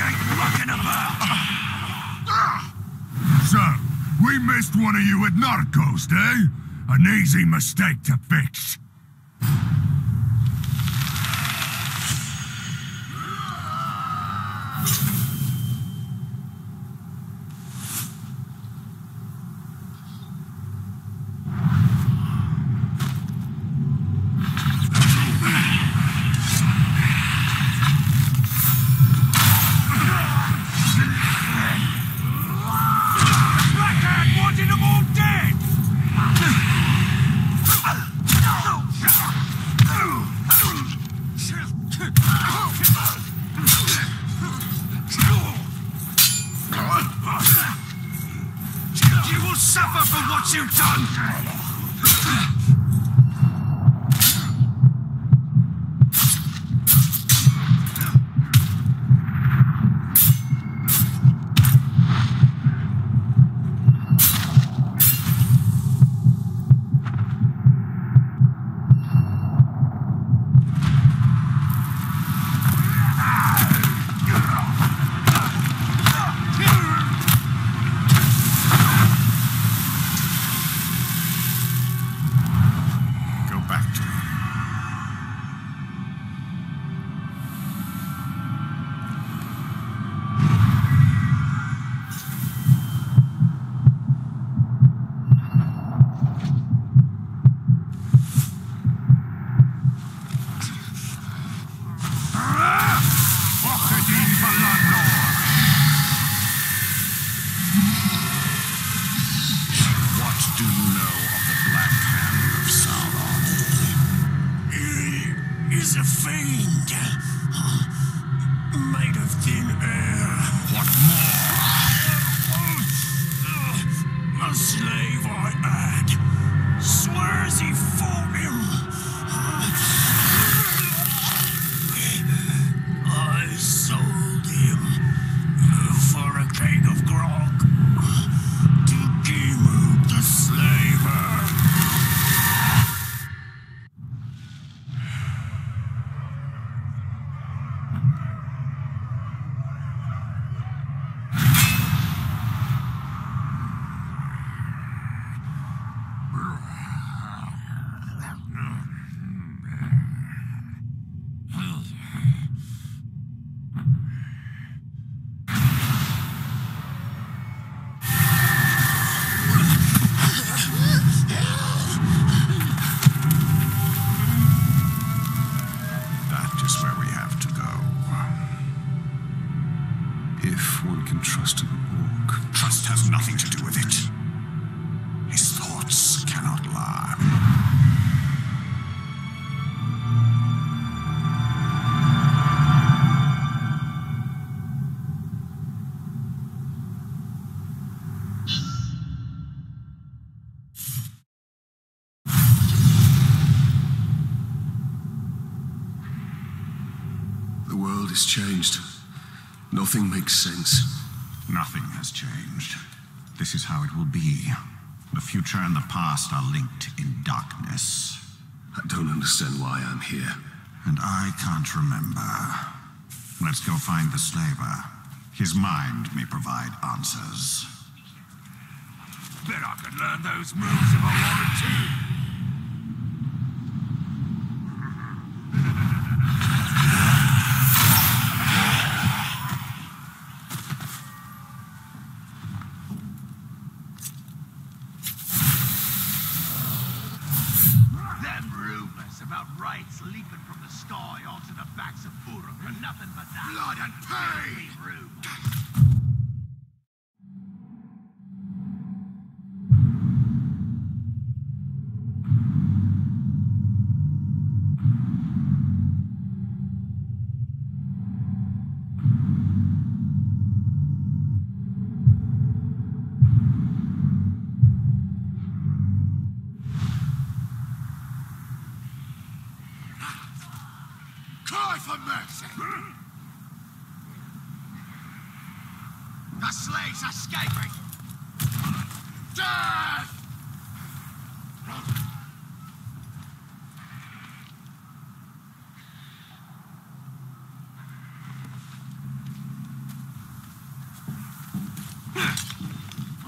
ain't mucking about. So, we missed one of you at Narcos, eh? An easy mistake to fix. You will suffer for what you've done! Is a fiend, made of thin air. What more? A slave I had swears he fought him. I sold him for a keg of grog to Gimu the slaver. If one can trust an orc, trust has nothing to do with it. His thoughts cannot lie. The world has changed. Nothing makes sense. Nothing has changed. This is how it will be. The future and the past are linked in darkness. I don't understand why I'm here. And I can't remember. Let's go find the slaver. His mind may provide answers. Bet I could learn those moves if I wanted to. About rights leaping from the sky onto the backs of Uruk are nothing but that. Blood and pain! Cry for mercy! The slaves escaping! Death!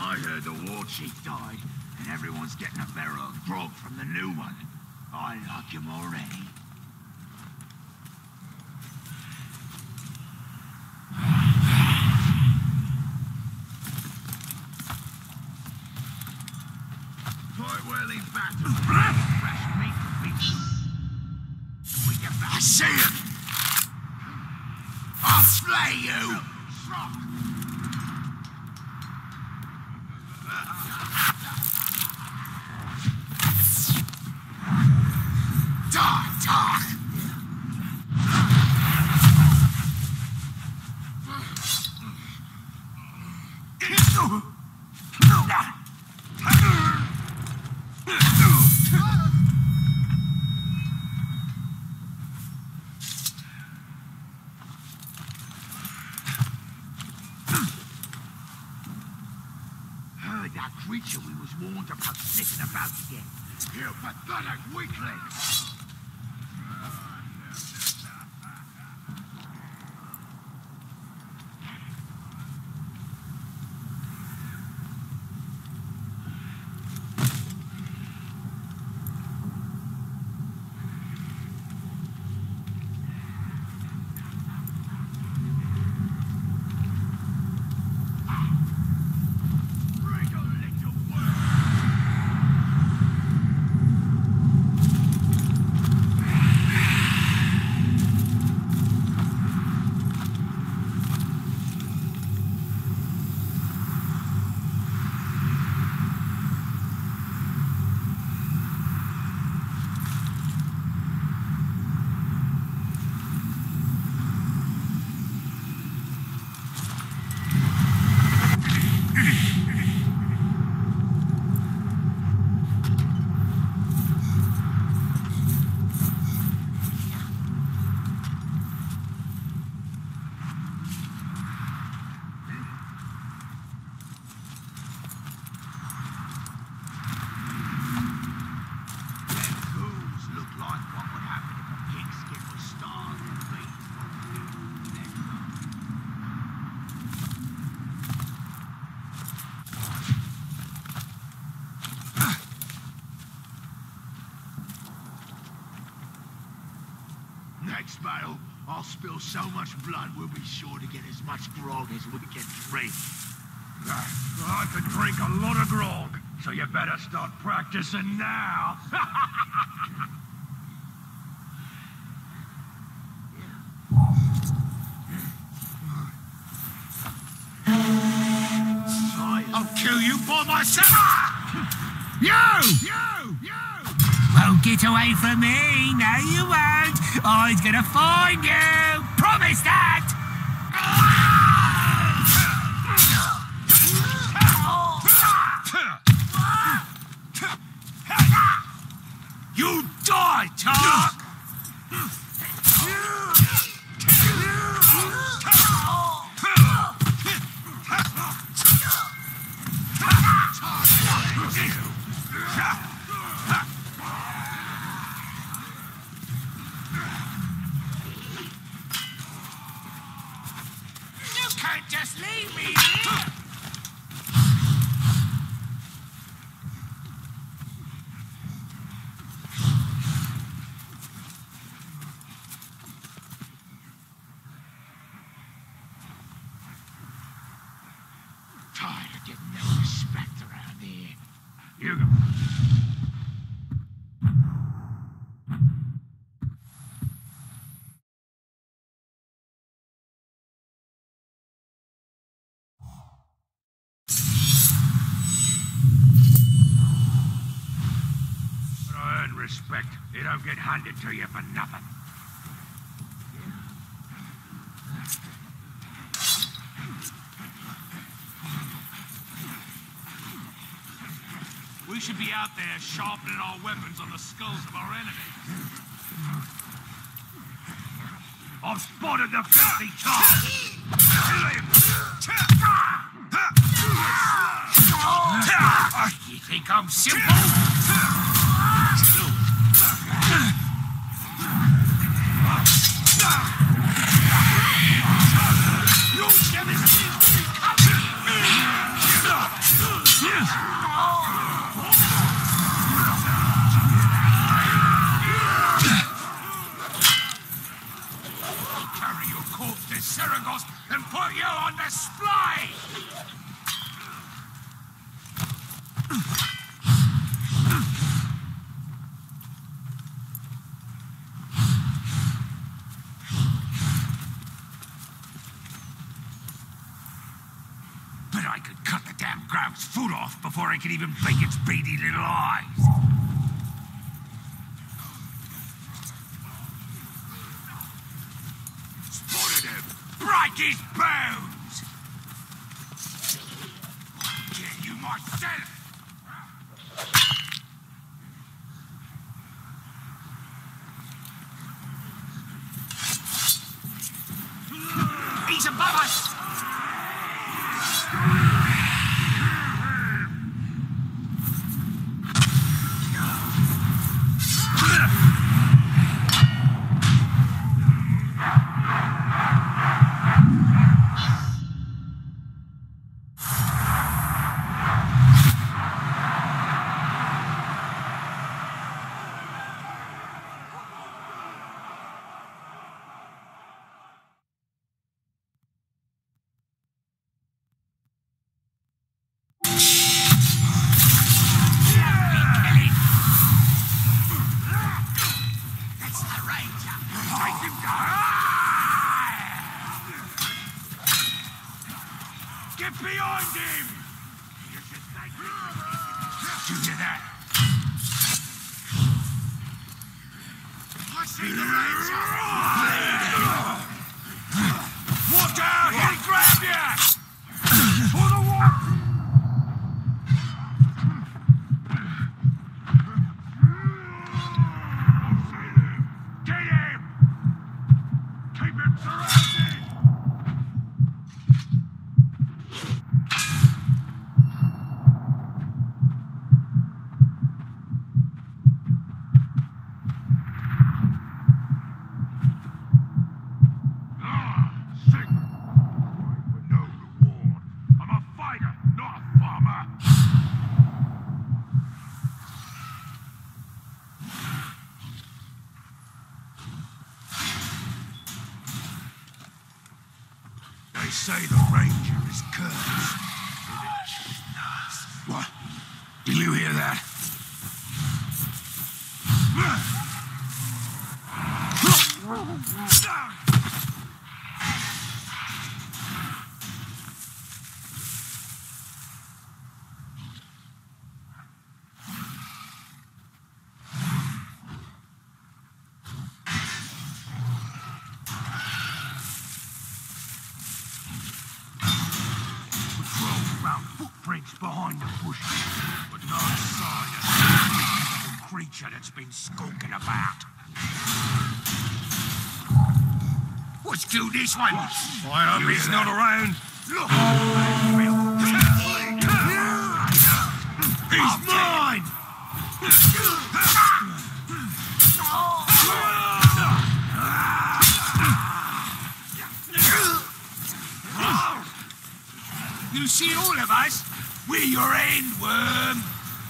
I heard the war chief died, and everyone's getting a barrel of grog from the new one. I like him already. Right where these bastards fresh meat for people. We get back. I see him! I'll slay you! That creature we was warned about sniffing about again. You pathetic weakling! Next battle, I'll spill so much blood we'll be sure to get as much grog as we can drink. I can drink a lot of grog, so you better start practicing now. I'll kill you for myself! You! Won't get away from me, no you won't. I'm gonna find you. Promise that. You die, Tark! Can't just leave me here. Tired of getting no respect around here. You go. Respect, it don't get handed to you for nothing. We should be out there sharpening our weapons on the skulls of our enemies. I've spotted the filthy tar! You think I'm simple? You'll never see me coming! outpost and put you on display! Bet I could cut the damn ground's foot off before I could even blink its beady little eyes. Spotted him! Break his bones! I'll get you myself! He's above us! Get behind him! Do you that? I see the ranger! Watch out! He'll grab you! For the walk! Get him! Keep him surrounded! They say the ranger is cursed. What? Did you hear that? Footprints behind the bushes, but no sign of some creature that's been skulking about. What's do this one? I hope he's not around. Look! He's mine! You see all of us? We're your end, worm!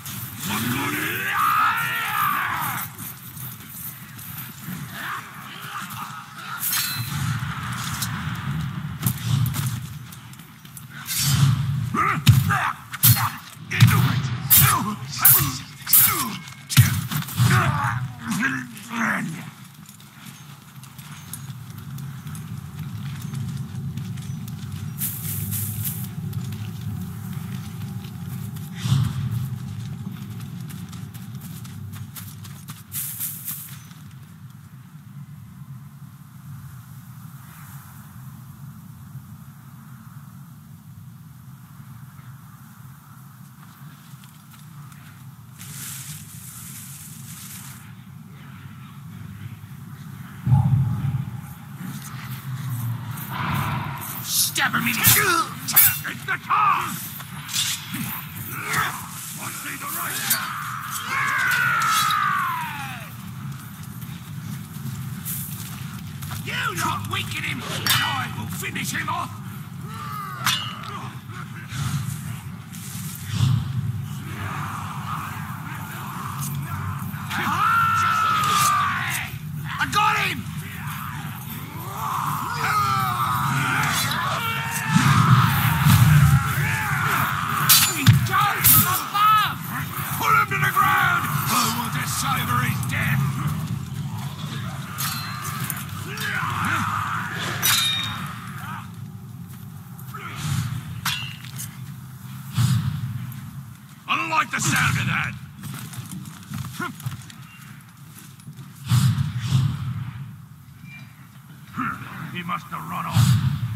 Stab him in his... It's the car! I see the ranger! You not weaken him, and I will finish him off! I got him! like the sound of that. He must have run off.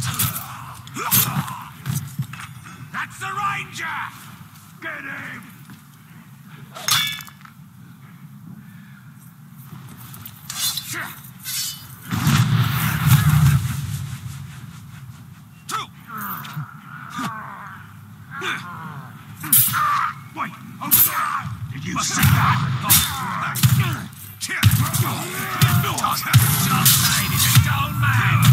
That's the Ranger! Get him! Wait! Did you see that? Just made it a gold man!